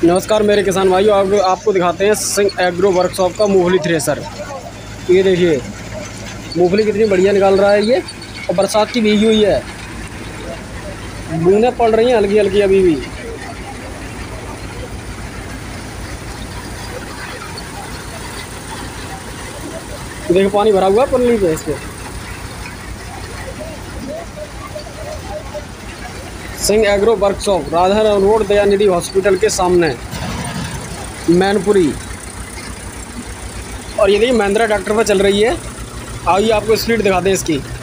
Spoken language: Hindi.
नमस्कार मेरे किसान भाइयों, आपको दिखाते हैं सिंह एग्रो वर्कशॉप का मूंगफली थ्रेसर। ये देखिए मूंगफली कितनी बढ़िया निकाल रहा है ये। और बरसात की भीगी हुई है, बूंदें पड़ रही हैं हल्की हल्की अभी भी। देखो पानी भरा हुआ है पन्नी पे इसके। Singh agro workshop, Radha road, Dayanidhi hospital के सामने, मैनपुरी। और ये देखिए महिंद्रा ट्रैक्टर पर चल रही है। आइए आपको स्पीड दिखाते हैं इसकी।